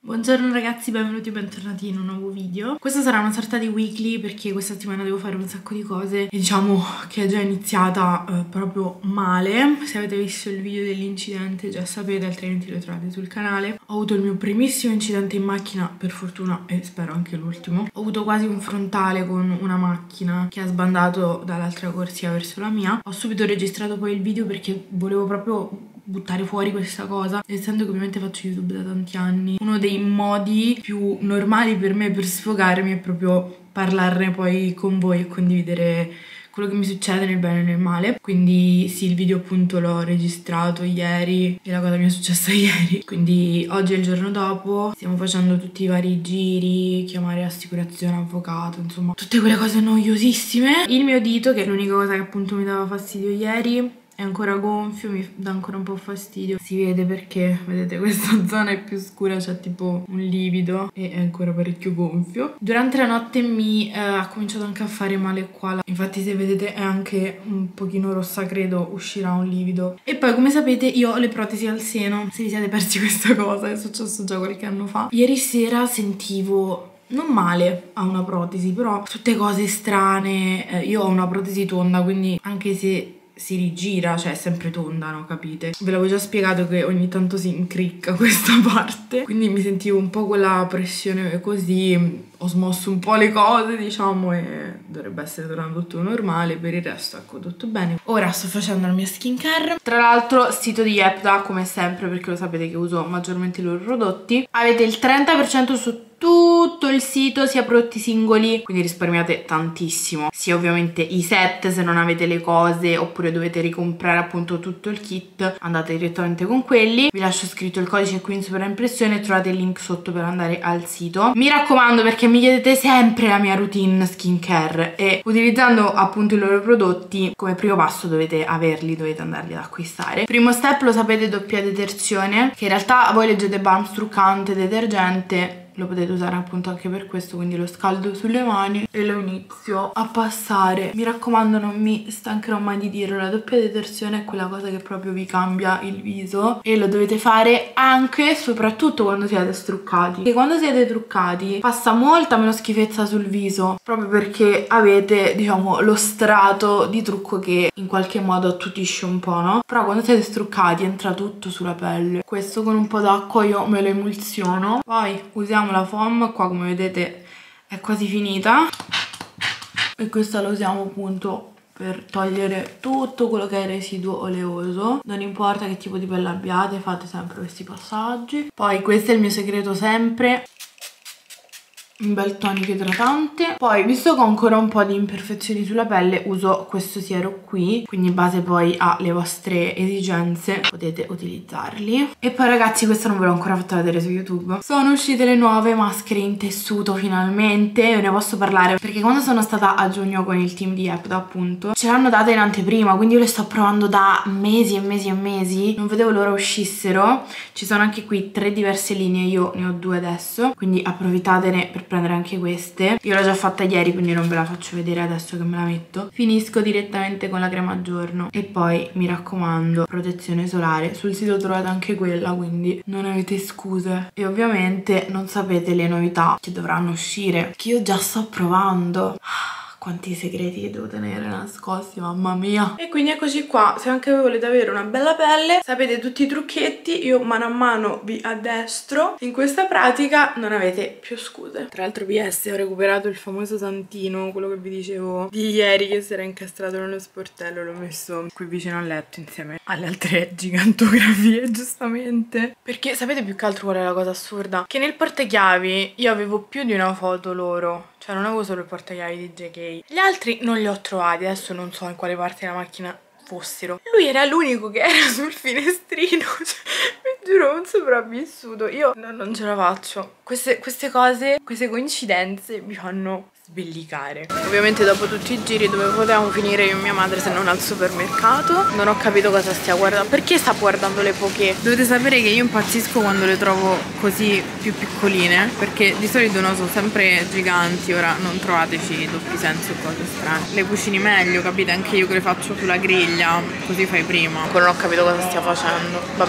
Buongiorno ragazzi, benvenuti e bentornati in un nuovo video. Questa sarà una sorta di weekly perché questa settimana devo fare un sacco di cose e diciamo che è già iniziata proprio male. Se avete visto il video dell'incidente già sapete, altrimenti lo trovate sul canale. Ho avuto il mio primissimo incidente in macchina, per fortuna, e spero anche l'ultimo. Ho avuto quasi un frontale con una macchina che ha sbandato dall'altra corsia verso la mia. Ho subito registrato poi il video perché volevo proprio buttare fuori questa cosa, essendo che ovviamente faccio YouTube da tanti anni. Uno dei modi più normali per me per sfogarmi è proprio parlarne poi con voi e condividere quello che mi succede nel bene e nel male. Quindi sì, il video appunto l'ho registrato ieri e la cosa mi è successa ieri, quindi oggi è il giorno dopo. Stiamo facendo tutti i vari giri, chiamare assicurazione, avvocato, insomma tutte quelle cose noiosissime. Il mio dito, che è l'unica cosa che appunto mi dava fastidio ieri, è ancora gonfio, mi dà ancora un po' fastidio. Si vede perché, vedete, questa zona è più scura, c'è tipo un livido e è ancora parecchio gonfio. Durante la notte mi ha cominciato anche a fare male qua. Infatti se vedete è anche un pochino rossa, credo uscirà un livido. E poi come sapete io ho le protesi al seno. Se vi siete persi questa cosa, è successo già qualche anno fa. Ieri sera sentivo non male a una protesi, però tutte cose strane. Io ho una protesi tonda, quindi anche se si rigira, cioè è sempre tonda, no? Capite? Ve l'avevo già spiegato che ogni tanto si incricca questa parte, quindi mi sentivo un po' quella pressione così, ho smosso un po' le cose, diciamo, e dovrebbe essere tornato tutto normale. Per il resto, ecco, tutto bene. Ora sto facendo la mia skincare. Tra l'altro, sito di Yepda, come sempre, perché lo sapete che uso maggiormente i loro prodotti. Avete il 30% su tutto il sito, sia prodotti singoli, quindi risparmiate tantissimo, sia ovviamente i set se non avete le cose oppure dovete ricomprare appunto tutto il kit, andate direttamente con quelli. Vi lascio scritto il codice qui in sovraimpressione e trovate il link sotto per andare al sito. Mi raccomando, perché mi chiedete sempre la mia routine skincare e utilizzando appunto i loro prodotti come primo passo dovete averli, dovete andarli ad acquistare. Primo step, lo sapete, doppia detersione, che in realtà voi leggete balm struccante, detergente, lo potete usare appunto anche per questo, quindi lo scaldo sulle mani e lo inizio a passare. Mi raccomando, non mi stancherò mai di dirlo, la doppia detersione è quella cosa che proprio vi cambia il viso e lo dovete fare anche soprattutto quando siete struccati, perché quando siete truccati passa molta meno schifezza sul viso, proprio perché avete, diciamo, lo strato di trucco che in qualche modo attutisce un po', no? Però quando siete struccati entra tutto sulla pelle. Questo con un po' d'acqua io me lo emulsiono, poi usiamo la foam. Qua come vedete è quasi finita e questa la usiamo appunto per togliere tutto quello che è residuo oleoso. Non importa che tipo di pelle abbiate, fate sempre questi passaggi. Poi questo è il mio segreto sempre, un bel tonico idratante. Poi, visto che ho ancora un po' di imperfezioni sulla pelle, uso questo siero qui, quindi in base poi alle vostre esigenze potete utilizzarli. E poi ragazzi, questo non ve l'ho ancora fatto vedere su YouTube, sono uscite le nuove maschere in tessuto finalmente. Ve ne posso parlare perché quando sono stata a giugno con il team di Yepda appunto ce l'hanno data in anteprima, quindi io le sto provando da mesi e mesi e mesi, non vedevo l'ora uscissero. Ci sono anche qui 3 diverse linee, io ne ho 2 adesso, quindi approfittatene per prendere anche queste. Io l'ho già fatta ieri, quindi non ve la faccio vedere adesso che me la metto. Finisco direttamente con la crema giorno e poi mi raccomando protezione solare. Sul sito trovate anche quella, quindi non avete scuse. E ovviamente non sapete le novità che dovranno uscire, che io già sto provando. Quanti segreti che devo tenere nascosti, mamma mia. E quindi eccoci qua, se anche voi volete avere una bella pelle, sapete tutti i trucchetti, io mano a mano vi addestro. In questa pratica non avete più scuse. Tra l'altro PS, ho recuperato il famoso santino, quello che vi dicevo di ieri che si era incastrato nello sportello, l'ho messo qui vicino al letto insieme alle altre gigantografie, giustamente. Perché sapete più che altro qual è la cosa assurda? Che nel portachiavi io avevo più di una foto loro, cioè non avevo solo il portachiavi di JK. Gli altri non li ho trovati, adesso non so in quale parte della macchina fossero. Lui era l'unico che era sul finestrino, cioè, vi giuro, un sopravvissuto. Io non ce la faccio. Queste cose, queste coincidenze mi fanno sbellicare. Ovviamente dopo tutti i giri dove potevamo finire io e mia madre se non al supermercato, non ho capito cosa stia guardando. Perché sta guardando le poké? Dovete sapere che io impazzisco quando le trovo così più piccoline, perché di solito no, sono sempre giganti. Ora non trovateci doppi senso o cose strane. Le cucini meglio, capite? Anche io che le faccio sulla griglia, così fai prima. Ancora non ho capito cosa stia facendo. Vabbè,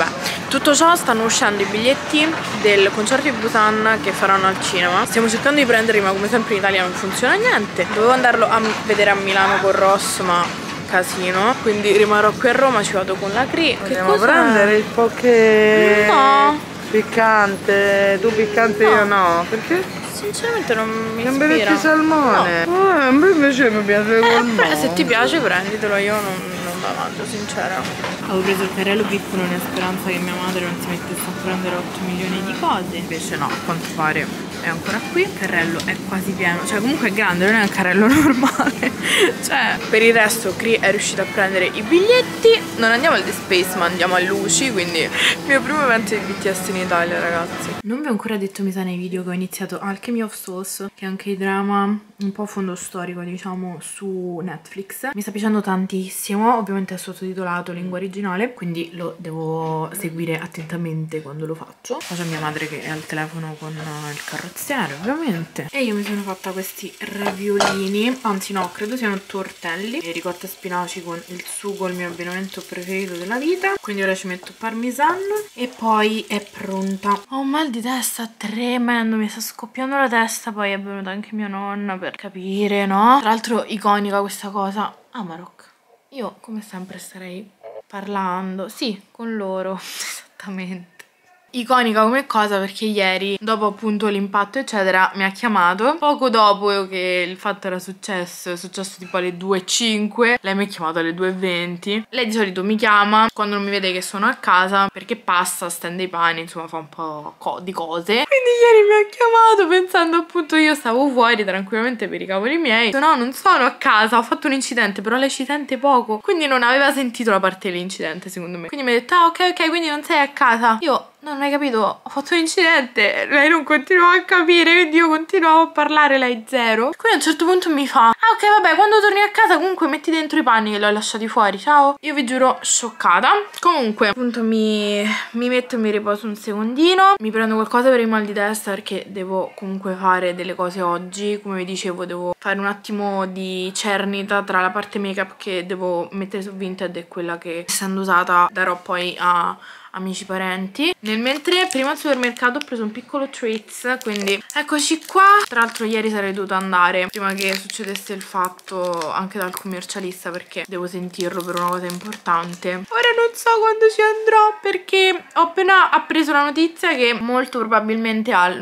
Tutto ciò stanno uscendo i biglietti del concerto di Busan che faranno al cinema. Stiamo cercando di prenderli, ma come sempre in Italia non funziona niente. Dovevo andarlo a vedere a Milano con Ross, ma casino, quindi rimarrò qui a Roma, ci vado con la Cri. Vogliamo prendere il poke No, piccante? Tu piccante, no. Io no, perché? Sinceramente non mi Non ispira. bevetti salmone? No. A me invece mi piace col Se ti piace prenditelo, io non la mangio, sincera. Avevo preso il carrello piccolo nella speranza che mia madre non si mettesse a prendere 8 milioni di cose. Invece no, a quanto pare è ancora qui. Il carrello è quasi pieno, cioè comunque è grande, non è un carrello normale. Cioè, per il resto Cri è riuscita a prendere i biglietti. Non andiamo al The Space, ma andiamo a Luci, quindi il mio primo evento di BTS in Italia, ragazzi. Non vi ho ancora detto, mi sa, nei video che ho iniziato Alchemy of Souls, che è anche il drama un po' fondo storico, diciamo, su Netflix. Mi sta piacendo tantissimo, ovviamente è sottotitolato in lingua originale, quindi lo devo seguire attentamente quando lo faccio. Poi c'è mia madre che è al telefono con il carrozziere, ovviamente. E io mi sono fatta questi raviolini, anzi no, credo siano tortelli, e ricotta e spinaci con il sugo, il mio abbinamento preferito della vita. Quindi ora ci metto parmigiano e poi è pronta. Ho un mal di testa tremendo, mi sta scoppiando la testa, poi è venuta anche mia nonna per capire, no? Tra l'altro iconica questa cosa. Amarok. Io come sempre starei parlando, sì, con loro, esattamente. Iconica come cosa perché ieri, dopo appunto l'impatto eccetera, mi ha chiamato. Poco dopo che il fatto era successo, è successo tipo alle 2:05, lei mi ha chiamato alle 2:20. Lei di solito mi chiama quando non mi vede che sono a casa, perché passa, stende i pani, insomma fa un po' di cose. Quindi ieri mi ha chiamato pensando appunto io stavo fuori tranquillamente per i cavoli miei. No, non sono a casa, ho fatto un incidente, però lei ci sente poco, quindi non aveva sentito la parte dell'incidente secondo me. Quindi mi ha detto ah ok, quindi non sei a casa. Io non hai capito, ho fatto un incidente, lei non continuava a capire, quindi io continuavo a parlare, lei zero. Quindi a un certo punto mi fa ah ok vabbè, quando torni a casa comunque metti dentro i panni che li ho lasciati fuori, ciao. Io vi giuro scioccata. Comunque appunto mi metto e mi riposo un secondino, mi prendo qualcosa per il mal di testa perché devo comunque fare delle cose oggi. Come vi dicevo, devo fare un attimo di cernita tra la parte make up che devo mettere su Vinted e quella che, essendo usata, darò poi a amici parenti. Nel mentre prima al supermercato ho preso un piccolo treats, quindi eccoci qua. Tra l'altro ieri sarei dovuta andare prima che succedesse il fatto anche dal commercialista perché devo sentirlo per una cosa importante. Ora non so quando ci andrò perché ho appena appreso la notizia che molto probabilmente al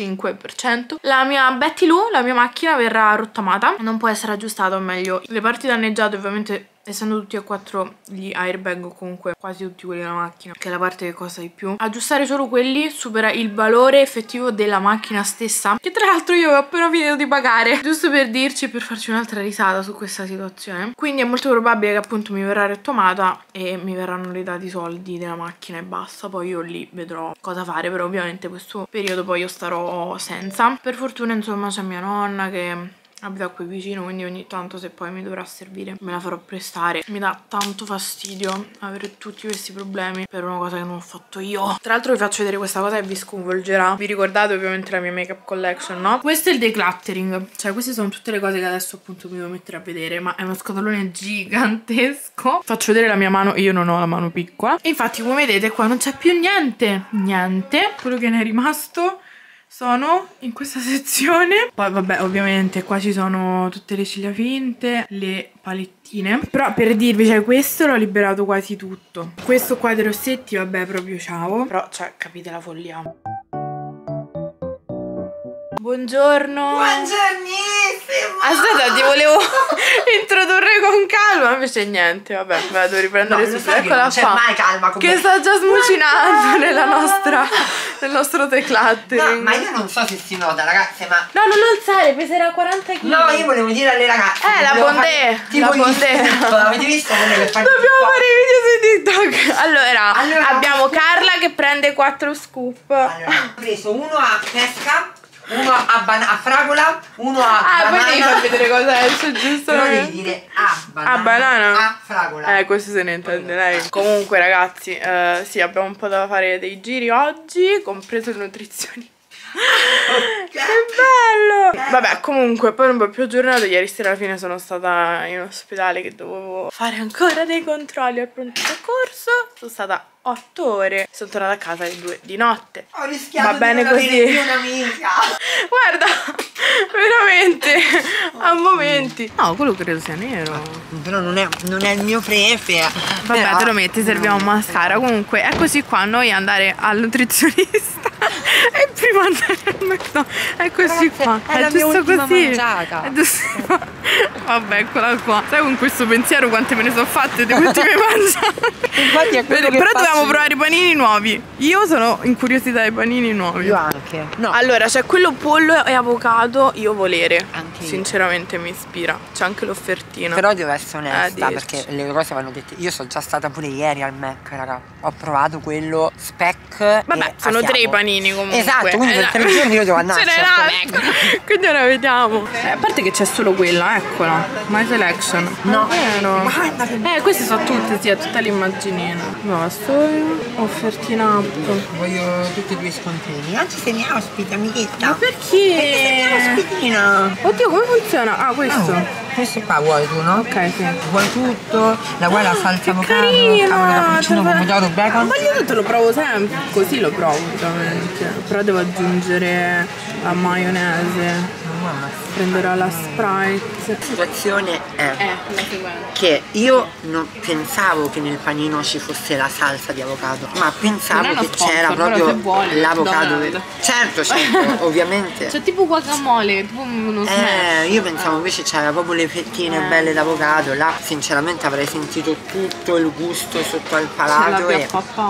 95% la mia Betty Lou, la mia macchina, verrà rottamata, non può essere aggiustata, o meglio le parti danneggiate ovviamente, essendo tutti e quattro gli airbag o comunque quasi tutti quelli della macchina, che è la parte che costa di più, aggiustare solo quelli supera il valore effettivo della macchina stessa, che tra l'altro io ho appena finito di pagare, giusto per dirci, per farci un'altra risata su questa situazione. Quindi è molto probabile che appunto mi verrà rettomata e mi verranno ridati i soldi della macchina e basta. Poi io lì vedrò cosa fare, però ovviamente questo periodo poi io starò senza. Per fortuna insomma c'è mia nonna che abita qui vicino, quindi ogni tanto se poi mi dovrà servire me la farò prestare. Mi dà tanto fastidio avere tutti questi problemi per una cosa che non ho fatto io. Tra l'altro vi faccio vedere questa cosa che vi sconvolgerà. Vi ricordate ovviamente la mia makeup collection, no? Questo è il decluttering, cioè queste sono tutte le cose che adesso appunto mi devo mettere a vedere, ma è uno scatolone gigantesco. Faccio vedere la mia mano, io non ho la mano piccola. E infatti come vedete qua non c'è più niente. Quello che ne è rimasto sono in questa sezione. Poi vabbè, ovviamente qua ci sono tutte le ciglia finte, le palettine. Però per dirvi, cioè questo l'ho liberato quasi tutto. Questo qua dei rossetti, vabbè, proprio ciao. Però, cioè, capite la follia. Buongiorno. Buongiornissimo. Aspetta, ti volevo introdurre con calma, invece niente, vabbè, vado a riprendere subito. Eccola non c'è qua, mai calma che sta già smucinando nel nostro decluttering. No, ma io non so se si nota, ragazze, ma No, non alzare, peserà 40 kg. no, io volevo dire alle ragazze la bondè, la bondè. Avete visto quelle che fanno? Dobbiamo fare i video su TikTok. Allora abbiamo Carla che prende 4 scoop. Allora, ho preso uno a pesca, uno a fragola, uno a banana. Poi devi far vedere cosa esce, giusto? Però devi dire a banana, a fragola. Questo se ne intende lei. Comunque ragazzi, sì, abbiamo un po' da fare dei giri oggi, compreso le nutrizioni. Che bello! Vabbè, comunque, poi un po' più aggiornato. Ieri sera alla fine sono stata in ospedale che dovevo fare ancora dei controlli al pronto soccorso. Sono stata 8 ore. Sono tornata a casa alle 2 di notte. Ho rischiato Va bene di non così. avere più un'amica. Guarda, veramente, a momenti. No, quello credo sia nero. Però non è il mio prefe. Vabbè, Però te lo metti, serviamo un mascara. Comunque, eccoci qua, noi andare al nutrizionista e prima andare al McDonald's. Eccoci qua. è la mia giusto ultima così. mangiata. È giusto. Vabbè, eccola qua. Sai, con questo pensiero quante me ne sono fatte di ultime mangiate. Infatti è quello che Però faccio dobbiamo io. provare i panini nuovi. Io sono incuriosita dai panini nuovi. Io anche. No. Allora, c'è quello pollo e avocado, io volere. Anche io. Sinceramente mi ispira. C'è anche l'offertina. Però devo essere onesta dirci. perché le cose vanno dette. Io sono già stata pure ieri al Mac, raga. Ho provato quello speck. Vabbè, sono 3 i panini comunque. Esatto, quindi per 3 giorni io devo andare Ce n'è a l'altro. Quindi ora vediamo. A parte che c'è solo quella, eccola. My Selection. No. Vero. Guarda che Queste sono tutte, sì, è tutta l'immaginina. Basta. Offertina up. voglio tutti e 2 scontrini. Oggi sei mia ospite, amichetta. Ma perché? Ospitina. Oddio, come funziona? Ah, questo. Questo qua vuoi tu, no? Ok, sì. Vuoi tutto? La vuoi la salsa avocado, Carina, cavolo cappuccino, pomodoro, bacon? Ma io te lo provo sempre, così lo provo ovviamente. Però devo aggiungere la maionese. Prenderò la Sprite. La situazione è La seguente. che io non pensavo che nel panino ci fosse la salsa di avocado, ma pensavo Non è uno che sponsor, c'era però proprio se vuole, l'avocado. McDonald's. Certo, ovviamente. C'è tipo guacamole, tipo uno snack. Io pensavo invece c'era proprio le fettine belle d'avocado. Là sinceramente avrei sentito tutto il gusto sotto al palato e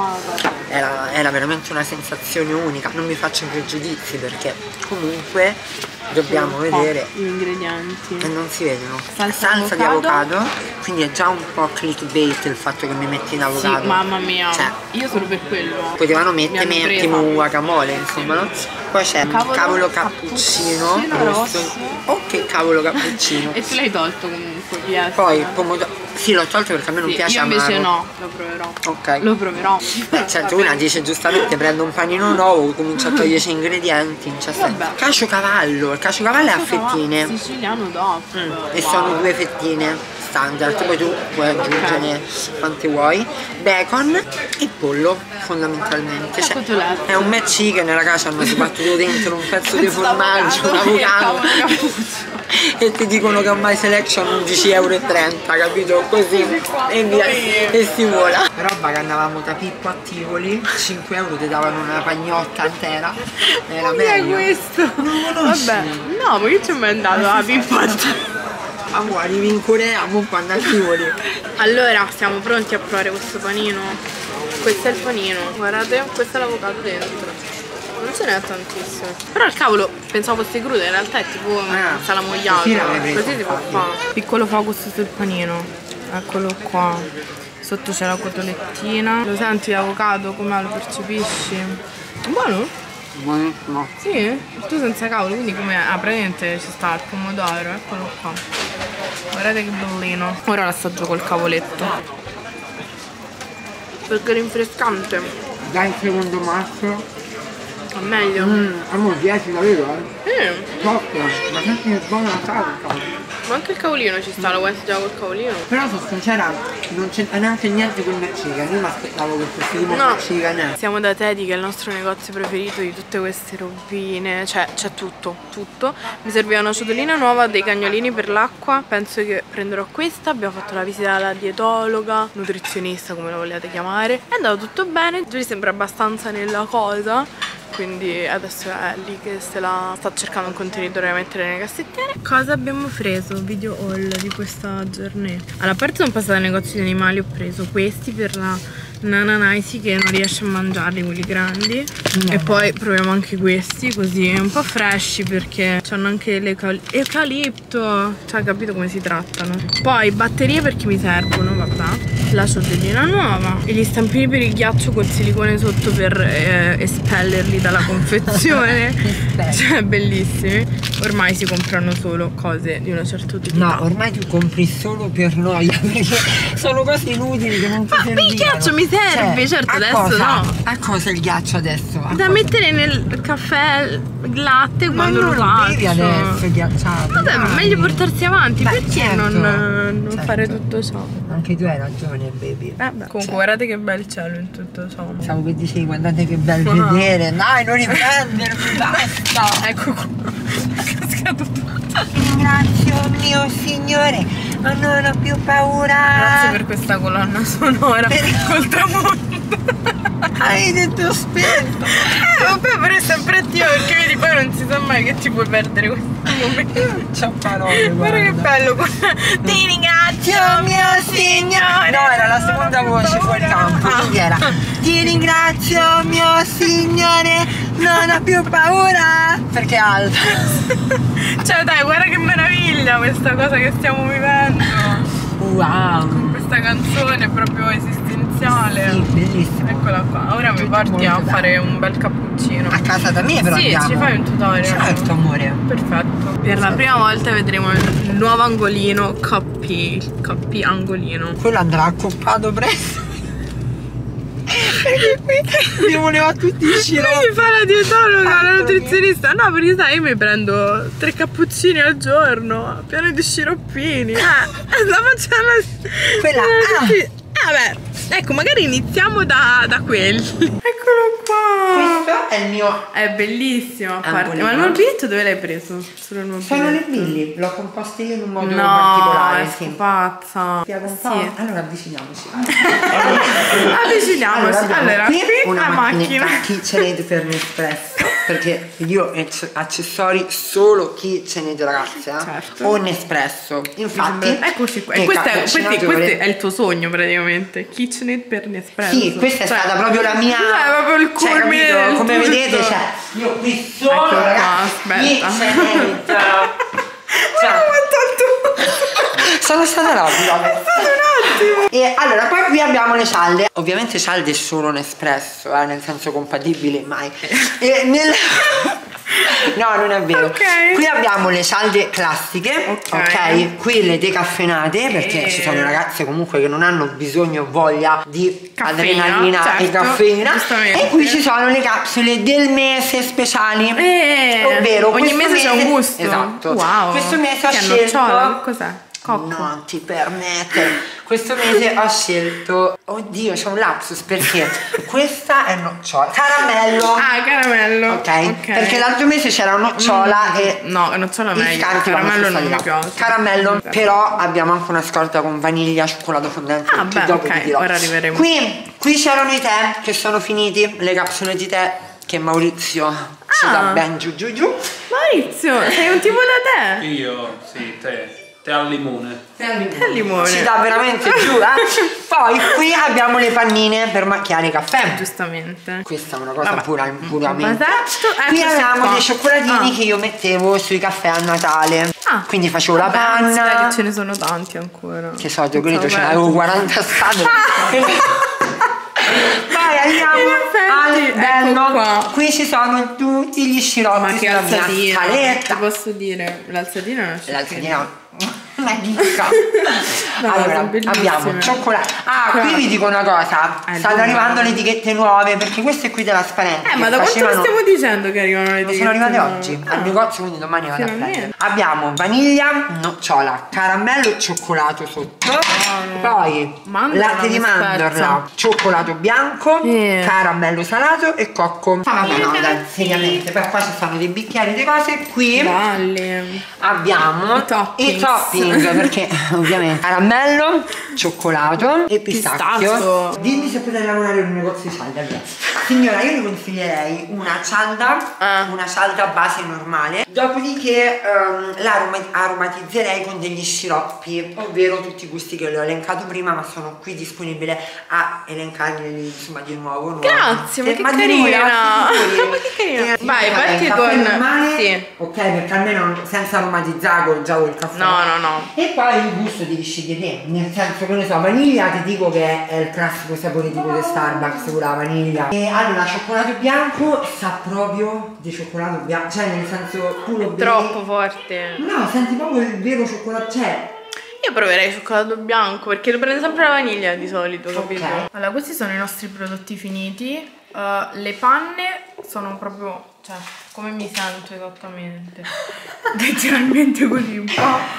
era veramente una sensazione unica. Non mi faccio pregiudizi perché comunque dobbiamo vedere gli ingredienti. e non si vedono. Salsa Di avocado, quindi è già un po' clickbait il fatto che mi metti in avocado. Sì, mamma mia. Cioè, io solo per quello. potevano Mi hanno mettermi presa. tipo un guacamole, insomma, no? Poi c'è cavolo cappuccino rosso. Oh, che cavolo cappuccino. E tu l'hai tolto comunque, piace. Poi pomodoro. Sì, l'ho tolto perché a me non piace io invece amaro. no, lo proverò. Ok. Lo proverò. Beh, certo, una dice giustamente prendo un panino nuovo, comincio a togliere gli ingredienti. Vabbè. Caciocavallo, il caciocavallo è a fettine. Siciliano dopo. E sono 2 fettine standard, poi tu puoi aggiungere quante vuoi. Bacon e pollo fondamentalmente. Cioè, Cotolette. è un McChicken, ragazzi, hanno sbattuto dentro un pezzo di formaggio, un avocado e ti dicono che è un My Selection 11,30 €, capito? Così e via e si vola. Roba che andavamo da Pippo a Tivoli, 5 € ti davano una pagnotta intera. Era meglio. questo? Non lo conosci? Vabbè, no, ma io ci ho mai andato a Pippa. Ah, arrivi in Corea, mo quando a Tivoli. Allora, siamo pronti a provare questo panino. Questo è il panino, guardate, questo è l'avocado dentro. Non ce n'è tantissimo. Però il cavolo pensavo fosse crudo, in realtà è tipo salamogliato. così l'avrei Così si può fatto. fare. Piccolo focus sul panino. Eccolo qua. Sotto c'è la cotolettina. Lo senti l'avocado? Come lo percepisci? Buono? Buonissimo. Sì? Tu senza cavolo, quindi come praticamente ci sta il pomodoro, eccolo qua. Guardate che bellino. Ora l'assaggio col cavoletto. Perché è rinfrescante. Dai il secondo masso. È meglio. A me piace davvero, Top, ma senti che buona la salsa. Ma anche il cavolino ci sta, lo vuoi assaggiare col cavolino? Però sono sincera, non c'è neanche niente con il McChicken. Io mi aspettavo che fosse tipo No. McChicken. Siamo da Teddy, che è il nostro negozio preferito di tutte queste robine. Cioè, c'è tutto, tutto. Mi serviva una ciotolina nuova, dei cagnolini per l'acqua. Penso che prenderò questa. Abbiamo fatto la visita alla dietologa, nutrizionista, come la vogliate chiamare. È andato tutto bene. Giulia sembra abbastanza nella cosa. Quindi adesso è lì che se la sta cercando un contenitore da mettere nelle cassettiere. Cosa abbiamo preso? Video haul di questa giornata. Allora, a parte sono passata al negozio di animali, ho preso questi per la Nana Naisi che non riesce a mangiarli, quelli grandi. E poi proviamo anche questi, così un po' fresh perché hanno anche l'eucalipto. Cioè, capito come si trattano. Poi batterie perché mi servono, vabbè. La ciotolina nuova e gli stampini per il ghiaccio col silicone sotto per espellerli dalla confezione. Cioè, bellissimi. ormai si comprano solo cose di una certa utilità. No, ormai tu compri solo per noia, perché sono cose inutili che non ti servivano. Il ghiaccio mi serve, certo, adesso cosa? no. A cosa il ghiaccio adesso? Da mettere nel caffè il latte quando lo faccio. Bevi adesso ghiacciato. Vabbè, ma meglio portarsi avanti. Perché certo, non certo. fare tutto ciò? Anche tu hai ragione, baby. Comunque guardate che bel cielo in tutto ciò. Pensavo che dicevi guardate che bel vedere. Dai, non riprendermi, basta. Ecco qua. È cascato tutto. Ringrazio mio Signore, ma non ho più paura. Grazie per questa colonna sonora col tramonto. Hai detto spento. Vabbè, però è sempre attivo perché vedi poi non si sa mai che ti puoi perdere questo momento. C'ho parole, Guarda che bello. Ti ringrazio mio Signore. No, era la seconda voce fuori campo. Quindi era ti ringrazio mio Signore, non ho più paura. Perché è alta. Cioè dai, guarda che meraviglia questa cosa che stiamo vivendo. Wow. Con questa canzone proprio esistenziale. Sì, bellissimo. Eccola qua. Ora mi porti a fare un bel cappuccino. A casa da me però Sì, andiamo. ci fai un tutorial. Certo, amore. Perfetto. Per la prima volta vedremo il nuovo angolino Coppi angolino. Quello andrà accoppato presto. Perché qui mi voleva tutti i sciroppi. Mi fa la dietologa, la nutrizionista. No, perché sai, io mi prendo 3 cappuccini al giorno, pieno di sciroppini. La facciamo. Quella. Vabbè, ecco, magari iniziamo da quelli. Eccolo qua. Questo è il mio. È bellissimo, a parte. Angolino. Ma il mobiletto dove l'hai preso? Solo il mobiletto. Sono le billi, l'ho composto io in un modo No, particolare. è pazza. Spiego un po'? Sì. Allora avviciniamoci. Avviciniamoci. Allora, qui una la macchina. KitchenAid per Nespresso, perché io accessori solo KitchenAid, ragazze, Certo. o Nespresso. Infatti, eccoci qua. che E questo cappuccinatore- è il tuo sogno praticamente. KitchenAid per Nespresso. Sì, questa è stata proprio la mia. È proprio il cioè, culmine capito? del Come tutto. vedete, cioè, io qui solo, Ecco qua, ragazzi, aspetta. KitchenAid. Cioè, sono stata rapida. E allora poi qui abbiamo le cialde. Ovviamente cialde solo Nespresso, nel senso compatibili mai. E no, non è vero. Ok. Qui abbiamo le cialde classiche, ok? Qui le decaffeinate, perché ci sono ragazze comunque che non hanno bisogno o voglia di Caffeina, adrenalina e certo, caffeina. giustamente. E qui ci sono le capsule del mese speciali. Ovvero ogni questo mese c'è un gusto. Esatto. Wow. Questo mese ho Che scelto. nocciola? Che cos'è? Cocco. Non ti permettere. Questo mese ho scelto. Oddio, c'è un lapsus perché questa è nocciola. Caramello. Ah, caramello. Ok. Perché l'altro mese c'era nocciola e. No, nocciola meglio. Caramello non mi piace. Caramello. Però abbiamo anche una scorta con vaniglia, cioccolato fondente. Ah, che beh, dopo ok, vi dirò. ora arriveremo. Qui c'erano i tè che sono finiti, le capsule di tè che Maurizio ci dà ben giù. Maurizio, sei un tipo da te? Io, sì, tè al limone. Che limone. Ci dà veramente giù, Poi qui abbiamo le pannine per macchiare i caffè. Giustamente. Questa è una cosa Vabbè. puramente. Esatto. Qui avevamo qua. dei cioccolatini che io mettevo sui caffè a Natale. Quindi facevo la Anzi, dai, panna. che ce ne sono tanti ancora. Che so, io credo ce Vabbè. n'avevo 40 scatole. Vai, andiamo al effetti, bello. ecco qua. Qui ci sono tutti gli sciroppi. Ma che sulla mia alzatina. Ti scaletta. posso dire, l'alzatina è una sciocchezza. L'alzatina una chicca. No, Allora sono bellissime. abbiamo cioccolato. Qui vi dico una cosa, stanno arrivando le etichette nuove perché queste qui trasparenti. Ma da quanto lo stiamo dicendo che arrivano le etichette? Sono arrivate nuove? oggi al negozio, quindi domani vado a Finalmente. prendere. Abbiamo vaniglia, nocciola, caramello e cioccolato sotto. Poi Mandorla, latte di mi spezza. mandorla, cioccolato bianco, caramello salato e cocco. Vabbè, no, dai, seriamente. Poi qua ci stanno dei bicchieri di cose. Qui Belli. abbiamo I toppings. perché ovviamente caramello, cioccolato e pistacchio. Dimmi se potete lavorare in un negozio di cialde. Allora, signora, io le consiglierei una cialda base normale, dopodiché la aromatizzerei con degli sciroppi, ovvero tutti i gusti che le ho elencato prima, ma sono qui disponibile a elencarli insomma di nuovo. Grazie, ma che di carina. nulla, Ma che carina. Vai, parti caffè con. normale, Sì. ok, perché almeno senza aromatizzare già il caffè. No, E poi il gusto devi scegliere te, nel senso che ne so, vaniglia ti dico che è il classico sapore tipo di Starbucks con la vaniglia. E allora cioccolato bianco sa proprio di cioccolato bianco, cioè nel senso tu lo È troppo forte. No, senti proprio il vero cioccolato, cioè. Io proverei cioccolato bianco perché lo prende sempre la vaniglia di solito, capito? Ok. Allora, questi sono i nostri prodotti finiti. Le panne sono proprio, cioè, come mi sento esattamente. Letteralmente così, un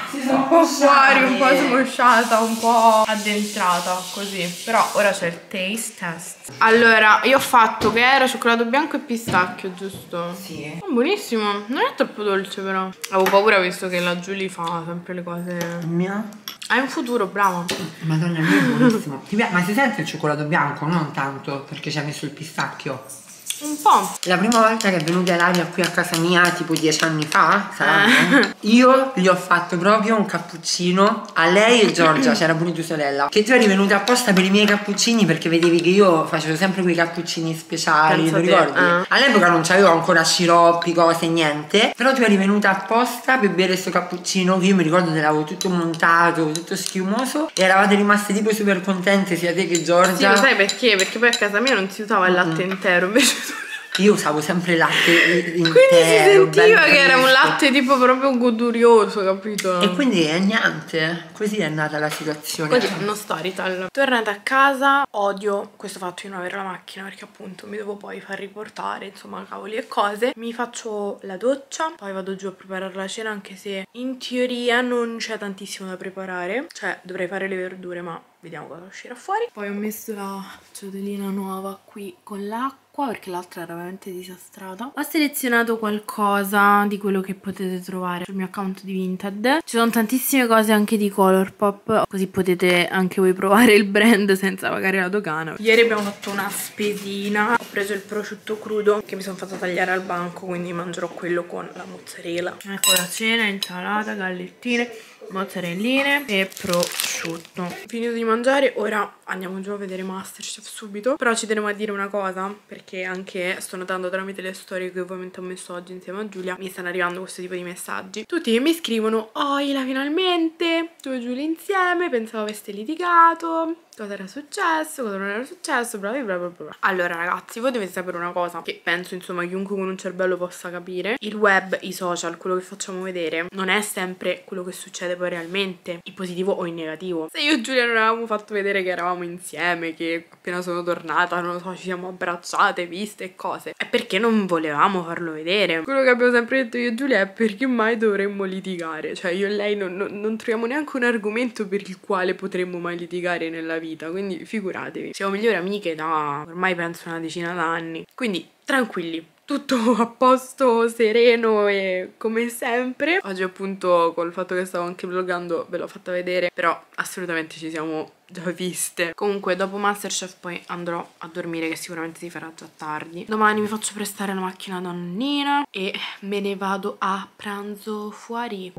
po' fuori, un po' smosciata, un po' addentrata, così. Però ora c'è il taste test. Allora, io ho fatto che era cioccolato bianco e pistacchio, giusto? Sì. Oh, buonissimo, non è troppo dolce però. Avevo paura visto che la Giulia fa sempre le cose. Mia? Hai un futuro, bravo. Madonna mia, è buonissimo. Ma si sente il cioccolato bianco? Non tanto, perché ci hai messo il pistacchio. Un po'. La prima volta che è venuta Ilaria qui a casa mia, tipo 10 anni fa, saranno, io gli ho fatto proprio un cappuccino a lei e Giorgia, c'era pure tua sorella, che tu eri venuta apposta per i miei cappuccini perché vedevi che io facevo sempre quei cappuccini speciali, Pensa ti te, ricordi? All'epoca non c'avevo ancora sciroppi, cose, niente, però tu eri venuta apposta per bere questo cappuccino che io mi ricordo te l'avevo tutto montato, tutto schiumoso e eravate rimaste tipo super contente sia te che Giorgia. Sì, lo sai perché? Perché poi a casa mia non si usava il latte intero, invece tu... Io usavo sempre il latte intero. Quindi si sentiva ben che era un fresco. latte tipo proprio godurioso, capito? E quindi niente, così è nata la situazione. Così, uno storytell. Tornata a casa, odio questo fatto di non avere la macchina perché appunto mi devo poi far riportare, insomma, cavoli e cose. Mi faccio la doccia, poi vado giù a preparare la cena, anche se in teoria non c'è tantissimo da preparare. Cioè, dovrei fare le verdure, ma vediamo cosa uscirà fuori. Poi ho messo la ciotolina nuova qui con l'acqua perché l'altra era veramente disastrata. Ho selezionato qualcosa di quello che potete trovare sul mio account di Vinted. Ci sono tantissime cose anche di Colourpop, così potete anche voi provare il brand senza pagare la dogana. Ieri abbiamo fatto una spesina. Ho preso il prosciutto crudo che mi sono fatta tagliare al banco, quindi mangerò quello con la mozzarella. Ecco la cena, insalata, gallettine, mozzarelline e prosciutto. Finito di mangiare, ora andiamo giù a vedere Masterchef subito. Però ci tenevo a dire una cosa, perché anche sto notando tramite le storie che ovviamente ho messo oggi insieme a Giulia, mi stanno arrivando questo tipo di messaggi. Tutti mi scrivono: oh Ila, finalmente tu e Giulia insieme, pensavo aveste litigato, cosa era successo, cosa non era successo, bla bla bla bla. Allora ragazzi, voi dovete sapere una cosa che penso insomma chiunque con un cervello possa capire: il web, i social, quello che facciamo vedere non è sempre quello che succede poi realmente, in positivo o in negativo. Se io e Giulia non avevamo fatto vedere che eravamo insieme, che appena sono tornata, non lo so, ci siamo abbracciate, viste e cose, è perché non volevamo farlo vedere. Quello che abbiamo sempre detto io e Giulia è: perché mai dovremmo litigare? Cioè io e lei non troviamo neanche un argomento per il quale potremmo mai litigare nella vita, quindi figuratevi. Siamo migliori amiche da ormai penso una decina d'anni, quindi tranquilli, tutto a posto, sereno e come sempre. Oggi appunto col fatto che stavo anche vloggando ve l'ho fatta vedere, però assolutamente ci siamo già viste. Comunque dopo Masterchef poi andrò a dormire, che sicuramente si farà già tardi. Domani mi faccio prestare la macchina da nonnina e me ne vado a pranzo fuori.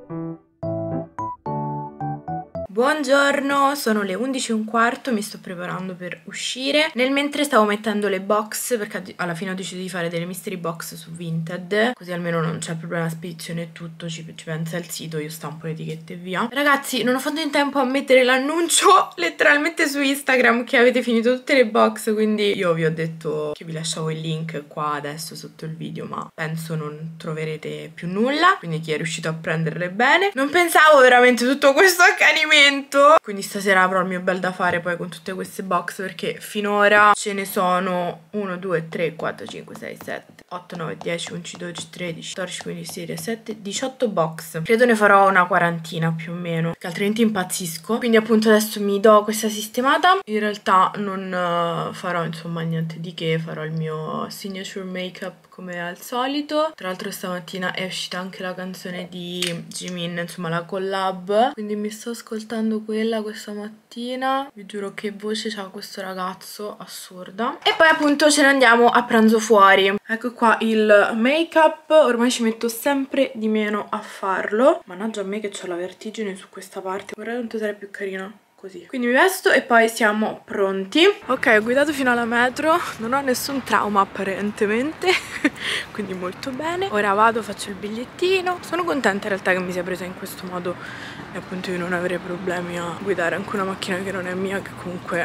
Buongiorno, sono le 11:15, mi sto preparando per uscire. Nel mentre stavo mettendo le box, perché alla fine ho deciso di fare delle mystery box su Vinted, così almeno non c'è problema spedizione e tutto, ci pensa il sito, io stampo le etichette e via. Ragazzi, non ho fatto in tempo a mettere l'annuncio letteralmente su Instagram che avete finito tutte le box, quindi io vi ho detto che vi lasciavo il link qua adesso sotto il video, ma penso non troverete più nulla, quindi chi è riuscito a prenderle bene. Non pensavo veramente tutto questo accanimento, quindi stasera avrò il mio bel da fare poi con tutte queste box, perché finora ce ne sono 1, 2, 3, 4, 5, 6, 7, 8, 9, 10, 11, 12, 13, 14, 15, 16, 17, 18 box. Credo ne farò una quarantina più o meno, che altrimenti impazzisco. Quindi appunto adesso mi do questa sistemata. In realtà non farò insomma niente di che, farò il mio signature makeup come al solito. Tra l'altro stamattina è uscita anche la canzone di Jimin, insomma la collab, quindi mi sto ascoltando quella questa mattina. Vi giuro che voce c'ha questo ragazzo, assurda. E poi appunto ce ne andiamo a pranzo fuori. Ecco qua il make-up, ormai ci metto sempre di meno a farlo. Mannaggia a me che ho la vertigine su questa parte. Guardate quanto sarei più carina così. Quindi mi vesto e poi siamo pronti. Ok, ho guidato fino alla metro, non ho nessun trauma apparentemente, quindi molto bene. Ora vado, faccio il bigliettino. Sono contenta in realtà che mi sia presa in questo modo e appunto io non avrei problemi a guidare anche una macchina che non è mia, che comunque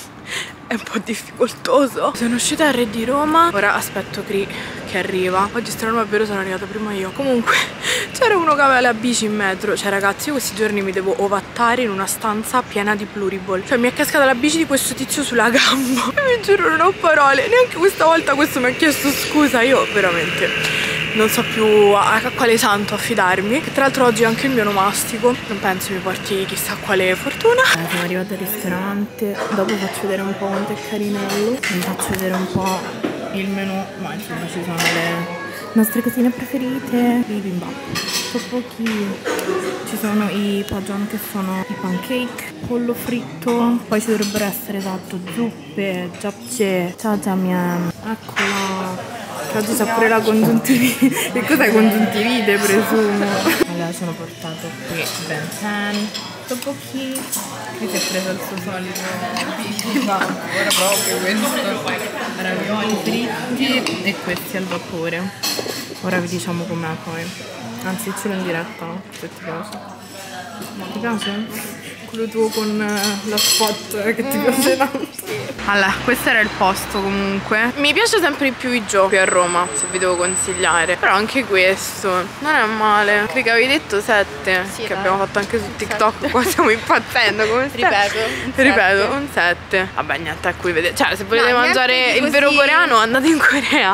è un po' difficoltoso. Sono uscita a Re di Roma, ora aspetto Cri che arriva. Oggi strano ma vero sono arrivata prima io. Comunque c'era uno che aveva la bici in metro. Cioè ragazzi, io questi giorni mi devo ovattare in una stanza piena di pluriball. Cioè mi è cascata la bici di questo tizio sulla gamba e vi giuro non ho parole. Neanche questa volta questo mi ha chiesto scusa. Io veramente non so più a quale santo affidarmi. Che tra l'altro oggi è anche il mio onomastico. Non penso mi porti chissà quale fortuna. Siamo arrivati al ristorante. Dopo faccio vedere un po' quanto è carinello. Vi faccio vedere un po' il menù. Ma insomma ci sono le nostre cosine preferite. Bibimbap, tteokbokki. Ci sono i pajon che sono i pancake, pollo fritto. Poi ci dovrebbero essere esatto zuppe, japchae, jjajangmyeon. Eccola. Che oggi c'è pure la congiuntivite. Che cos'è congiuntivite, presumo? Allora sono portato qui benten, tteokbokki. Qui si è preso il suo solito bibimbap. Ora proprio questo. Ravioli fritti e questi al vapore. Ora vi diciamo com'è poi. Anzi ce l'ho in diretta, no? Se ti piace. Ti piace? Quello tuo con la spot che ti piace tanto. Allora, questo era il posto comunque. Mi piace sempre di più i giochi a Roma, se vi devo consigliare. Però anche questo non è male. Che avevi detto 7, sì, che abbiamo fatto anche su TikTok. 7. Qua stiamo impazzendo. Come ripeto, un 7. Vabbè, niente a cui vedere. Cioè, se volete mangiare il vero coreano, andate in Corea.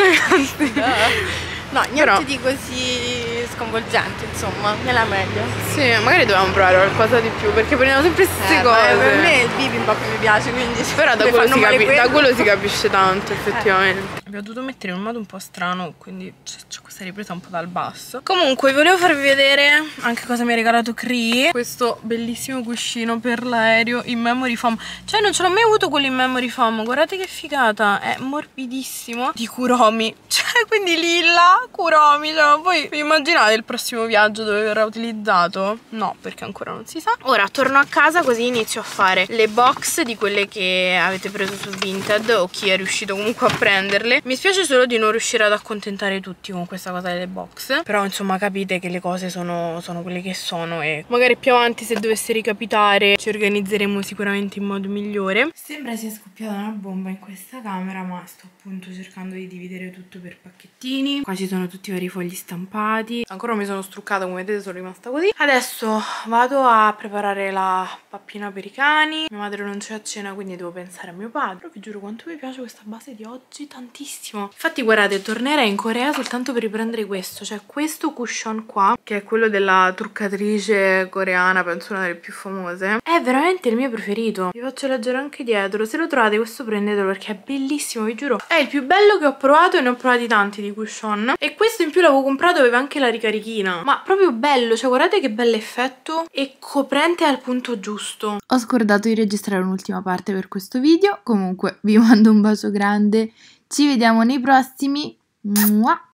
Ragazzi. No, niente di così sconvolgente, insomma, nella media. Sì, magari dovevamo provare qualcosa di più, perché prendiamo sempre queste cose. Per me il bibimbap mi piace, quindi però da quello si capisce tanto, effettivamente. Abbiamo dovuto mettere in un modo un po' strano, quindi c'è questa ripresa un po' dal basso. Comunque, volevo farvi vedere anche cosa mi ha regalato Cri. Questo bellissimo cuscino per l'aereo in memory foam. Cioè, non ce l'ho mai avuto quello in memory foam. Guardate che figata, è morbidissimo. Di Kuromi. Cioè, quindi lilla Kuromi, cioè, voi vi immaginate il prossimo viaggio dove verrà utilizzato? No, perché ancora non si sa. Ora torno a casa così inizio a fare le box di quelle che avete preso su Vinted o chi è riuscito comunque a prenderle. Mi spiace solo di non riuscire ad accontentare tutti con questa cosa delle box, però insomma capite che le cose sono quelle che sono e magari più avanti, se dovesse ricapitare, ci organizzeremo sicuramente in modo migliore. Sembra sia scoppiata una bomba in questa camera, ma sto appunto cercando di dividere tutto per pacchettini. Qua ci sono tutti i vari fogli stampati. Ancora non mi sono struccata, come vedete sono rimasta così. Adesso vado a preparare la pappina per i cani. Mia madre non c'è a cena, quindi devo pensare a mio padre. Però vi giuro quanto mi piace questa base di oggi, tantissimo. Infatti guardate, tornerei in Corea soltanto per riprendere questo. Cioè questo cushion qua, che è quello della truccatrice coreana, penso una delle più famose, è veramente il mio preferito. Vi faccio leggere anche dietro. Se lo trovate questo prendetelo perché è bellissimo, vi giuro. È il più bello che ho provato e ne ho provati tanti di cushion. E questo in più l'avevo comprato, aveva anche la ricarichina. Ma proprio bello, cioè guardate che bell'effetto e coprente al punto giusto. Ho scordato di registrare un'ultima parte per questo video. Comunque vi mando un bacio grande. Ci vediamo nei prossimi. Mua!